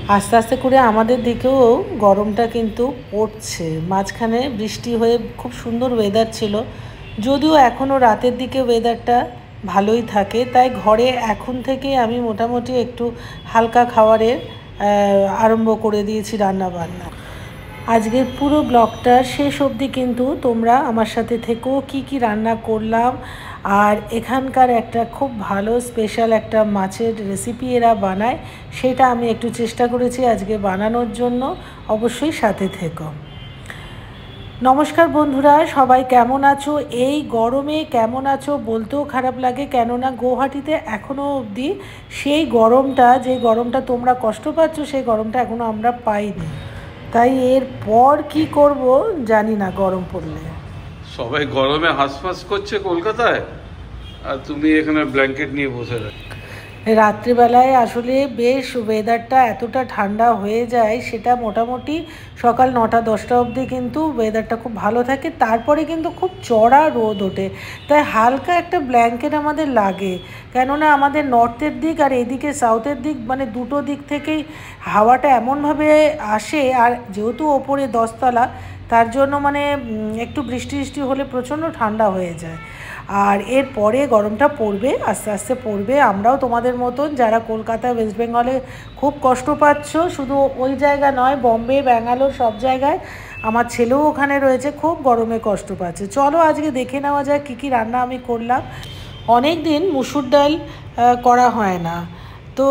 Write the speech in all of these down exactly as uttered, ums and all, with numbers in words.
আস্তে আস্তে করে আমাদের দিকেও গরমটা কিন্তু পড়ছে। মাঝখানে বৃষ্টি হয়ে খুব সুন্দর ওয়েদার ছিল, যদিও এখনও রাতের দিকে ওয়েদারটা ভালোই থাকে। তাই ঘরে এখন থেকে আমি মোটামুটি একটু হালকা খাবারের আরম্ভ করে দিয়েছি রান্না বান্না। আজকের পুরো ব্লগটা শেষ অবধি কিন্তু তোমরা আমার সাথে থেকেও কি কি রান্না করলাম, আর এখানকার একটা খুব ভালো স্পেশাল একটা মাছের রেসিপি এরা বানায়, সেটা আমি একটু চেষ্টা করেছি আজকে বানানোর জন্য। অবশ্যই সাথে থেকো। নমস্কার বন্ধুরা, সবাই কেমন আছো? এই গরমে কেমন আছো বলতেও খারাপ লাগে, কেননা গৌহাটিতে এখনও অবধি সেই গরমটা, যে গরমটা তোমরা কষ্ট পাচ্ছ, সেই গরমটা এখনও আমরা পাইনি। তাই এর পর কি করব জানি না। গরম পড়লে সবাই গরমে হাঁসফাঁস করছে কলকাতায়, আর তুমি এখানে ব্ল্যাঙ্কেট নিয়ে বসে থাকো। রাত্রিবেলায় আসলে বেশ ওয়েদারটা এতটা ঠান্ডা হয়ে যায়, সেটা মোটামুটি সকাল নটা দশটা অবধি কিন্তু ওয়েদারটা খুব ভালো থাকে, তারপরে কিন্তু খুব চড়া রোদ ওঠে। তাই হালকা একটা ব্ল্যাঙ্কেট আমাদের লাগে, কেননা আমাদের নর্থের দিক আর এদিকে সাউথের দিক, মানে দুটো দিক থেকেই হাওয়াটা এমনভাবে আসে। আর যেহেতু ওপরে দশতলা, তার জন্য মানে একটু বৃষ্টি বৃষ্টি হলে প্রচণ্ড ঠান্ডা হয়ে যায়। আর এর পরে গরমটা পড়বে, আস্তে আস্তে পড়বে। আমরাও তোমাদের মতন যারা কলকাতা ওয়েস্ট বেঙ্গলে খুব কষ্ট পাচ্ছ, শুধু ওই জায়গা নয়, বম্বে ব্যাঙ্গালোর সব জায়গায়, আমার ছেলেও ওখানে রয়েছে, খুব গরমে কষ্ট পাচ্ছে। চলো আজকে দেখে নেওয়া যায় কী কী রান্না আমি করলাম। অনেক দিন মুসুর ডাল করা হয় না, তো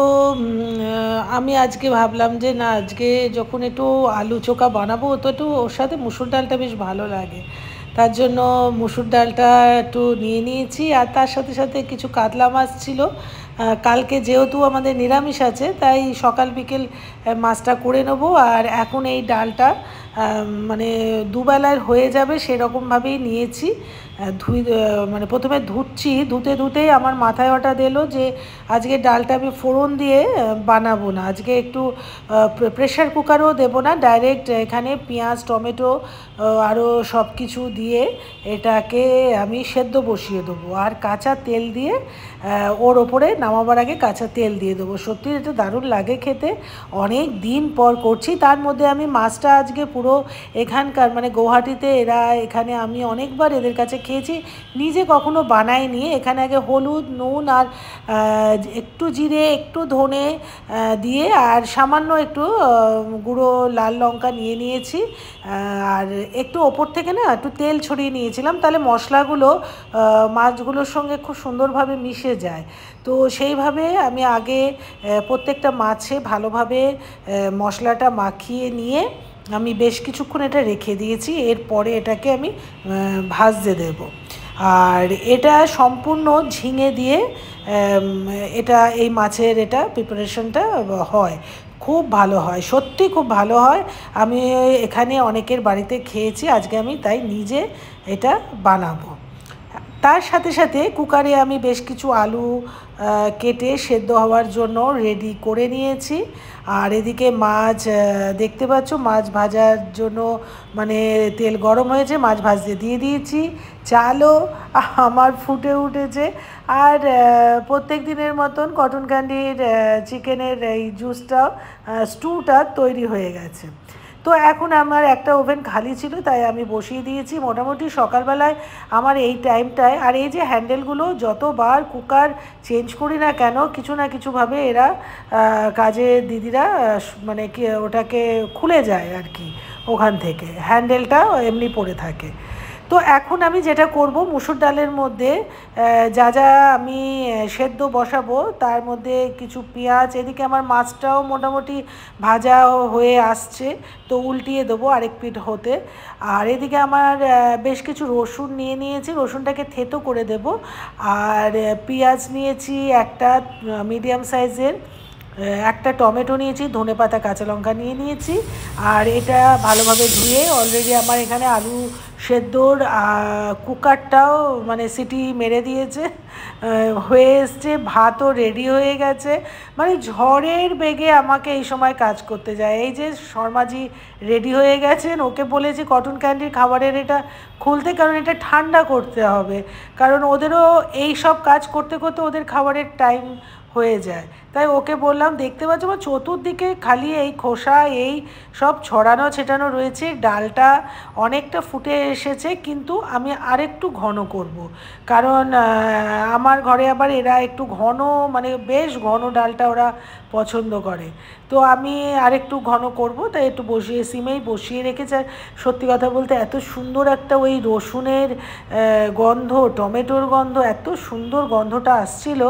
আমি আজকে ভাবলাম যে না, আজকে যখন একটু আলু চোখা বানাবো, তো একটু ওর সাথে মুসুর ডালটা বেশ ভালো লাগে। তার জন্য মুসুর ডালটা একটু নিয়ে নিয়েছি, আর তার সাথে সাথে কিছু কাতলা মাছ ছিল। কালকে যেহেতু আমাদের নিরামিষ আছে, তাই সকাল বিকেল মাছটা করে নেবো। আর এখন এই ডালটা মানে দুবেলার হয়ে যাবে সেরকমভাবেই নিয়েছি। ধুই মানে প্রথমে ধুচ্ছি, ধুতে ধুতেই আমার মাথায় ওটা দিল যে আজকে ডালটা আমি ফোড়ন দিয়ে বানাবো না, আজকে একটু প্রেশার কুকারও দেবো না, ডাইরেক্ট এখানে পেঁয়াজ টমেটো আরও সব কিছু দিয়ে এটাকে আমি সেদ্ধ বসিয়ে দেবো, আর কাঁচা তেল দিয়ে ওর ওপরে নামাবার আগে কাঁচা তেল দিয়ে দেবো। সত্যি এটা দারুণ লাগে খেতে, অনেক দিন পর করছি। তার মধ্যে আমি মাছটা আজকে পুরো এখানকার, মানে গৌহাটিতে এরা, এখানে আমি অনেকবার এদের কাছে খেয়েছি, নিজে কখনো বানাইনি। এখানে আগে হলুদ নুন আর একটু জিরে একটু ধনে দিয়ে আর সামান্য একটু গুঁড়ো লাল লঙ্কা নিয়ে নিয়েছি, আর একটু ওপর থেকে না একটু তেল ছড়িয়ে নিয়েছিলাম, তাহলে মশলাগুলো মাছগুলোর সঙ্গে খুব সুন্দরভাবে মিশে যায়। তো সেইভাবে আমি আগে প্রত্যেকটা মাছে ভালোভাবে মশলাটা মাখিয়ে নিয়ে আমি বেশ কিছুক্ষণ এটা রেখে দিয়েছি। এরপরে এটাকে আমি ভাজতে দেব। আর এটা সম্পূর্ণ ঝিঙে দিয়ে এটা, এই মাছের এটা প্রিপারেশনটা হয়, খুব ভালো হয়, সত্যি খুব ভালো হয়। আমি এখানে অনেকের বাড়িতে খেয়েছি, আজকে আমি তাই নিজে এটা বানাবো। তার সাথে সাথে কুকারে আমি বেশ কিছু আলু কেটে সেদ্ধ হওয়ার জন্য রেডি করে নিয়েছি। আর এদিকে মাছ দেখতে পাচ্ছ, মাছ ভাজার জন্য মানে তেল গরম হয়েছে, মাছ ভাজতে দিয়ে দিয়েছি। চালও আমার ফুটে উঠেছে, আর প্রত্যেক দিনের মতন কটন ক্যান্ডির চিকেনের এই জুসটাও, স্টুটা তৈরি হয়ে গেছে। তো এখন আমার একটা ওভেন খালি ছিল, তাই আমি বসিয়ে দিয়েছি। মোটামুটি সকালবেলায় আমার এই টাইমটায়, আর এই যে হ্যান্ডেলগুলো যতবার কুকার চেঞ্জ করি না কেন, কিছু না কিছুভাবে এরা কাজের দিদিরা মানে কি ওটাকে খুলে যায় আর কি, ওখান থেকে হ্যান্ডেলটা এমনি পড়ে থাকে। তো এখন আমি যেটা করব, মুসুর ডালের মধ্যে যা যা আমি সেদ্ধ বসাবো, তার মধ্যে কিছু পেঁয়াজ, এদিকে আমার মাছটাও মোটামুটি ভাজা হয়ে আসছে, তো উল্টিয়ে দেবো আরেক পিঠ হতে। আর এদিকে আমার বেশ কিছু রসুন নিয়ে নিয়েছি, রসুনটাকে থেতো করে দেব। আর পেঁয়াজ নিয়েছি একটা মিডিয়াম সাইজের, একটা টমেটো নিয়েছি, ধনেপাতা কাঁচা লঙ্কা নিয়ে নিয়েছি। আর এটা ভালোভাবে ধুয়ে অলরেডি আমার এখানে আলু সেদ্ধর কুকারটাও মানে সিটি মেরে দিয়েছে, হয়ে এসছে, ভাতও রেডি হয়ে গেছে। মানে ঝড়ের বেগে আমাকে এই সময় কাজ করতে যায়। এই যে শর্মাজি রেডি হয়ে গেছেন, ওকে বলেছি কটন ক্যান্ডির খাবারের এটা খুলতে, কারণ এটা ঠান্ডা করতে হবে, কারণ ওদেরও এই সব কাজ করতে করতে ওদের খাবারের টাইম হয়ে যায়। তাই ওকে বললাম, দেখতে পাচ্ছ আমার চতুর্দিকে খালি এই খোসা এই সব ছড়ানো ছেটানো রয়েছে, ডালটা অনেকটা ফুটে এসেছে, কিন্তু আমি আরেকটু ঘন করব, কারণ আমার ঘরে আবার এরা একটু ঘন মানে বেশ ঘন ডালটা ওরা পছন্দ করে। তো আমি আরেকটু ঘন করব, তাই একটু বসিয়ে সিমেই বসিয়ে রেখেছি। আর সত্যি কথা বলতে এত সুন্দর একটা ওই রসুনের গন্ধ, টমেটোর গন্ধ, এত সুন্দর গন্ধটা আসছিল।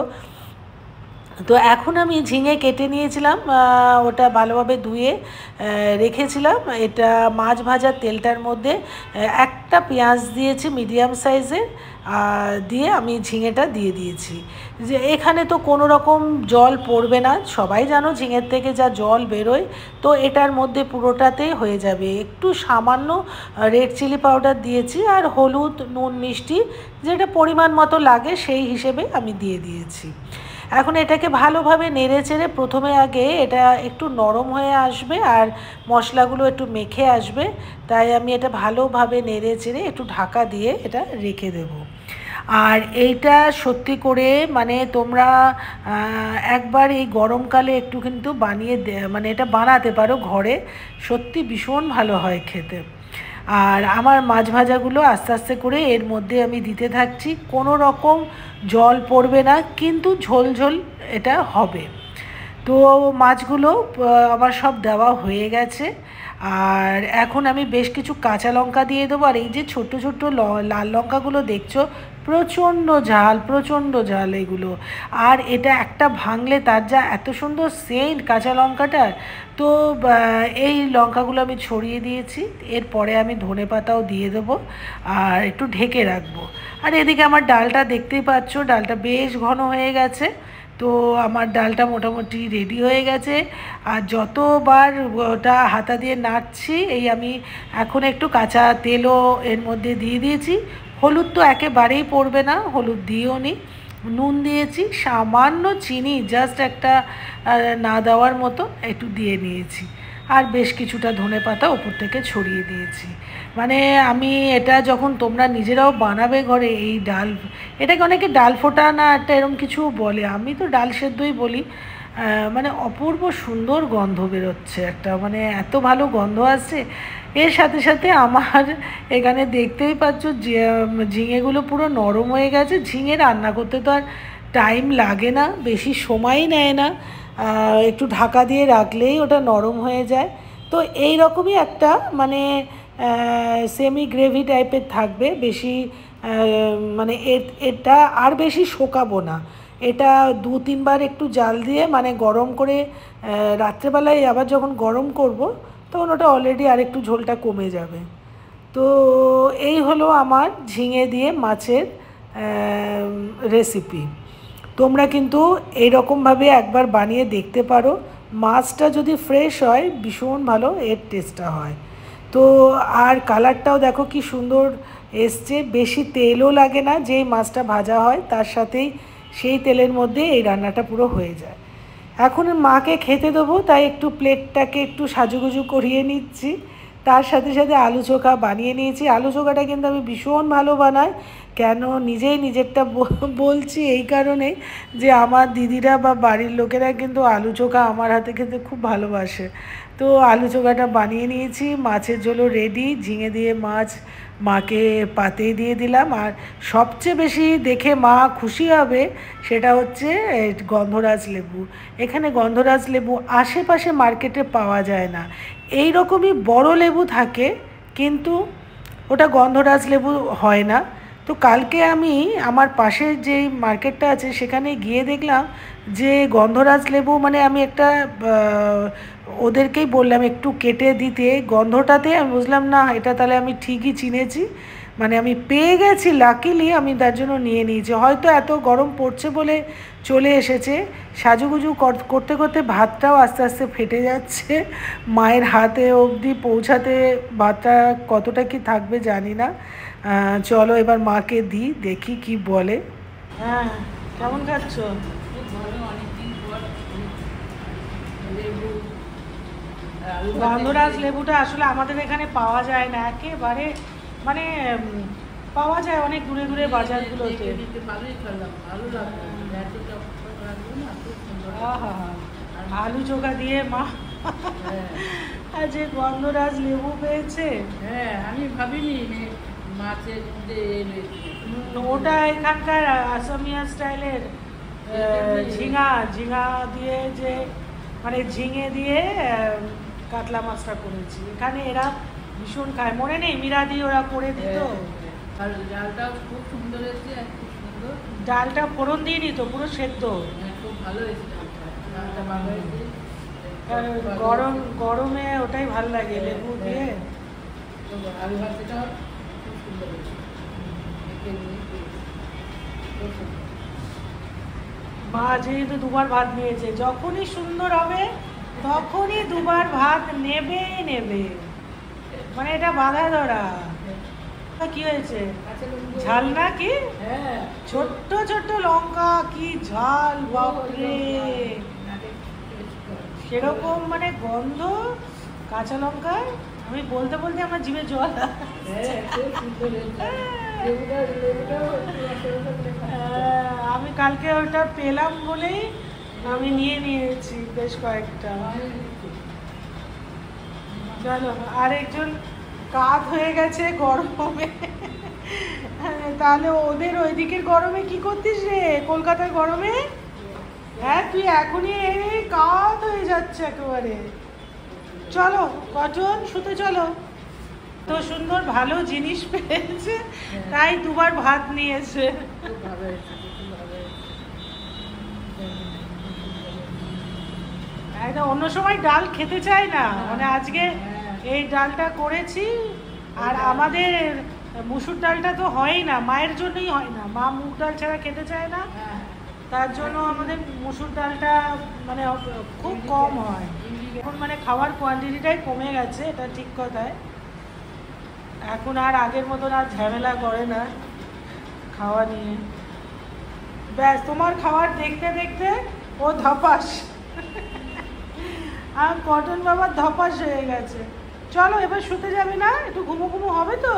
তো এখন আমি ঝিঙে কেটে নিয়েছিলাম, ওটা ভালোভাবে ধুয়ে রেখেছিলাম। এটা মাছ ভাজার তেলটার মধ্যে একটা পেঁয়াজ দিয়েছি মিডিয়াম সাইজের, দিয়ে আমি ঝিঙেটা দিয়ে দিয়েছি। যে এখানে তো কোনো রকম জল পড়বে না, সবাই জানো ঝিঙের থেকে যা জল বেরোয়, তো এটার মধ্যে পুরোটাতেই হয়ে যাবে। একটু সামান্য রেড চিলি পাউডার দিয়েছি, আর হলুদ নুন মিষ্টি যেটা পরিমাণ মতো লাগে সেই হিসেবে আমি দিয়ে দিয়েছি। এখন এটাকে ভালোভাবে নেড়ে চেড়ে প্রথমে আগে এটা একটু নরম হয়ে আসবে আর মশলাগুলো একটু মেখে আসবে, তাই আমি এটা ভালোভাবে নেড়ে চেড়ে একটু ঢাকা দিয়ে এটা রেখে দেব। আর এইটা সত্যি করে মানে তোমরা একবার এই গরমকালে একটু কিন্তু বানিয়ে মানে এটা বানাতে পারো ঘরে, সত্যি ভীষণ ভালো হয় খেতে। আর আমার মাছ ভাজাগুলো আস্তে আস্তে করে এর মধ্যে আমি দিতে থাকছি, কোনো রকম জল পড়বে না, কিন্তু ঝোল ঝোল এটা হবে। তো মাছগুলো আমার সব দেওয়া হয়ে গেছে, আর এখন আমি বেশ কিছু কাঁচা লঙ্কা দিয়ে দেবো। আর এই যে ছোট্ট ছোট্ট লাল লঙ্কাগুলো দেখছো, প্রচণ্ড ঝাল, প্রচণ্ড ঝাল এগুলো। আর এটা একটা ভাঙলে তার যা এত সুন্দর সেন্ট কাঁচা লঙ্কাটার, তো এই লঙ্কাগুলো আমি ছড়িয়ে দিয়েছি। এরপরে আমি ধনে পাতাও দিয়ে দেবো আর একটু ঢেকে রাখবো। আর এদিকে আমার ডালটা দেখতেই পাচ্ছ, ডালটা বেশ ঘন হয়ে গেছে। তো আমার ডালটা মোটামুটি রেডি হয়ে গেছে। আর যতবার ওটা হাতা দিয়ে নাড়ছি, এই আমি এখন একটু কাঁচা তেলও এর মধ্যে দিয়ে দিয়েছি। হলুদ তো একেবারেই পড়বে না, হলুদ দিয়েও নি। নুন দিয়েছি, সামান্য চিনি জাস্ট একটা না দেওয়ার মতো একটু দিয়ে নিয়েছি, আর বেশ কিছুটা ধনে পাতা ওপর থেকে ছড়িয়ে দিয়েছি। মানে আমি এটা যখন তোমরা নিজেরাও বানাবে ঘরে, এই ডাল, এটাকে অনেকে ডাল ফোটা না একটা এরকম কিছু বলে, আমি তো ডাল সেদ্ধই বলি। মানে অপূর্ব সুন্দর গন্ধ বেরোচ্ছে একটা, মানে এত ভালো গন্ধ আসছে। এর সাথে সাথে আমার এখানে দেখতেই পাচ্ছ ঝিঙেগুলো পুরো নরম হয়ে গেছে। ঝিঙে রান্না করতে তো আর টাইম লাগে না, বেশি সময়ই নেয় না, একটু ঢাকা দিয়ে রাখলেই ওটা নরম হয়ে যায়। তো এই রকমই একটা মানে সেমি গ্রেভি টাইপের থাকবে, বেশি মানে এটা আর বেশি শোকাবো না। এটা দু তিনবার একটু জাল দিয়ে মানে গরম করে রাত্রেবেলায় আবার যখন গরম করব তখন ওটা অলরেডি আরেকটু ঝোলটা কমে যাবে। তো এই হলো আমার ঝিঙে দিয়ে মাছের রেসিপি। তোমরা কিন্তু এইরকমভাবে একবার বানিয়ে দেখতে পারো। মাছটা যদি ফ্রেশ হয় ভীষণ ভালো এর টেস্টটা হয়। তো আর কালারটাও দেখো কি সুন্দর এসছে, বেশি তেলও লাগে না, যেই মাছটা ভাজা হয় তার সাথেই সেই তেলের মধ্যে এই রান্নাটা পুরো হয়ে যায়। এখন মাকে খেতে দেবো, তাই একটু প্লেটটাকে একটু সাজুগুজু করিয়ে নিচ্ছি। তার সাথে সাথে আলু চোখা বানিয়ে নিয়েছি। আলু চোখাটা কিন্তু আমি ভীষণ ভালো বানাই। কেন নিজেই নিজেরটা বলছি এই কারণে যে আমার দিদিরা বা বাড়ির লোকেরা কিন্তু আলু চোখা আমার হাতে খেতে খুব ভালোবাসে। তো আলু চোখাটা বানিয়ে নিয়েছি, মাছের ঝোলও রেডি, ঝিঙে দিয়ে মাছ মাকে পাতেই দিয়ে দিলাম। আর সবচেয়ে বেশি দেখে মা খুশি হবে সেটা হচ্ছে গন্ধরাজ লেবু। এখানে গন্ধরাজ লেবু আশেপাশে মার্কেটে পাওয়া যায় না, এই রকমই বড় লেবু থাকে কিন্তু ওটা গন্ধরাজ লেবু হয় না। তো কালকে আমি আমার পাশের যেই মার্কেটটা আছে সেখানে গিয়ে দেখলাম যে গন্ধরাজ লেবু, মানে আমি একটা ওদেরকেই বললাম একটু কেটে দিতে, গন্ধটাতে আমি বুঝলাম না এটা তাহলে আমি ঠিকই চিনেছি, মানে আমি পেয়ে গেছি লাকিলি, আমি তার জন্য নিয়ে নিয়েছি। হয়তো এত গরম পড়ছে বলে চলে এসেছে। সাজুগুজু করতে করতে ভাতটাও আস্তে আস্তে ফেটে যাচ্ছে, মায়ের হাতে অবধি পৌঁছাতে ভাতটা কতটা কি থাকবে জানি না। চলো এবার মাকে দিই, দেখি কি বলে। হ্যাঁ, কেমন খাচ্ছ? গন্ধরাজ লেবুটা আসলে আমাদের এখানে পাওয়া যায় না একেবারে, মানে পাওয়া যায় অনেক দূরে দূরে বাজারগুলোতে। আহা, আলু চোখা দিয়ে মা আর যে গন্ধরাজ লেবু পেয়েছে। হ্যাঁ, আমি ভাবিনি যে মাছের মধ্যে এ রয়েছে। ওটা এখানকার আসামিয়া স্টাইলের ঝিঙা ঝিঙা দিয়ে যে মানে ঝিঙে দিয়ে আহ, কাতলা মাছটা করেছি। এখানে এরা ভীষণ খায়, মনে নেই মীরা দিয়ে ওরা করে দিত। আর ডালটাও খুব সুন্দর হয়েছে, আর খুব সুন্দর। ডালটা ফোড়ন দিয়ে নিত পুরো সেদ্ধ। হ্যাঁ, খুব ভালো হয়েছে ডালটা। ডালটা ভালো হয়েছে। আর গরম গরমে ওটাই ভাল লাগে লেবু দিয়ে। তো আলু ভাজাটাও খুব সুন্দর হয়েছে। মেখে নিয়ে খেয়েছি। খুব সুন্দর। মা যেহেতু দুবার ভাত নিয়েছে, যখনই সুন্দর হবে তখনই দুবার ভাত নেবেই নেবে, মানে এটা বাধা ধরা। কি হয়েছে, কাঁচা লঙ্কা। ঝাল না কি? হ্যাঁ, ছোট্ট ছোট্ট লঙ্কা, কি ঝাল বাপরে! সেরকম মানে গন্ধ কাঁচা লঙ্কার, আমি বলতে বলতে আমার জিভে জল আসছে। হ্যাঁ, খুব সুন্দর হয়েছে। লেবুটা- লেবুটাও একটু রসে রসে করে খাচ্ছি। হ্যাঁ, আমি কালকে ওটা পেলাম বলেই আমি নিয়ে নিয়েছি বেশ কয়েকটা। চলো, আরেকজন কাত হয়ে গেছে গরমে। তাহলে ওদের ওই দিকের গরমে কি করতিস রে, কলকাতার গরমে? হ্যাঁ, তুই এখনই এই কাত হয়ে যাচ্ছে একেবারে। চলো কটন, শুতে চলো। তো সুন্দর ভালো জিনিস পেয়েছে, তাই দুবার ভাত নিয়েছে। খুব ভালো হয়েছে, খুব ভালো হয়েছে। একদম অন্য সময় ডাল খেতে চাই না, মানে আজকে এই ডালটা করেছি। আর আমাদের মুসুর ডালটা তো হয়ই না, মায়ের জন্যই হয় না, মা মুগ ডাল ছাড়া খেতে চায় না। হ্যাঁ, তার জন্য আমাদের মুসুর ডালটা মানে খুব কম হয় এখন, মানে খাওয়ার কোয়ান্টিটিটাই কমে গেছে, এটা ঠিক কথায়। এখন আর আগের মতন আর ঝামেলা করে না খাওয়া নিয়ে। ব্যাস, তোমার খাবার দেখতে দেখতে ও ধপাস, আর কটন বাবার ধপাস হয়ে গেছে। চলো এবার শুতে যাবে না, একটু ঘুমো ঘুমো হবে তো।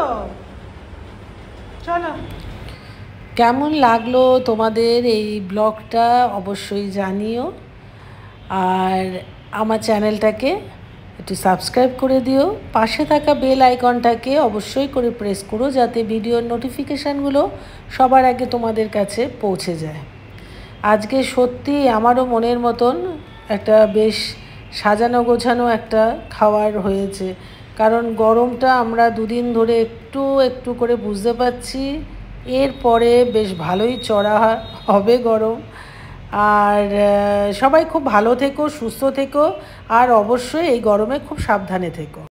চলো, কেমন লাগলো তোমাদের এই ব্লগটা অবশ্যই জানিও, আর আমার চ্যানেলটাকে একটু সাবস্ক্রাইব করে দিও। পাশে থাকা বেল আইকনটাকে অবশ্যই করে প্রেস করো, যাতে ভিডিওর নোটিফিকেশানগুলো সবার আগে তোমাদের কাছে পৌঁছে যায়। আজকে সত্যি আমারও মনের মতন একটা বেশ সাজানো গোছানো একটা খাবার হয়েছে, কারণ গরমটা আমরা দুদিন ধরে একটু একটু করে বুঝতে পারছি, এরপরে বেশ ভালোই চড়া হবে গরম। আর সবাই খুব ভালো থেকো, সুস্থ থেকো, আর অবশ্যই এই গরমে খুব সাবধানে থেকো।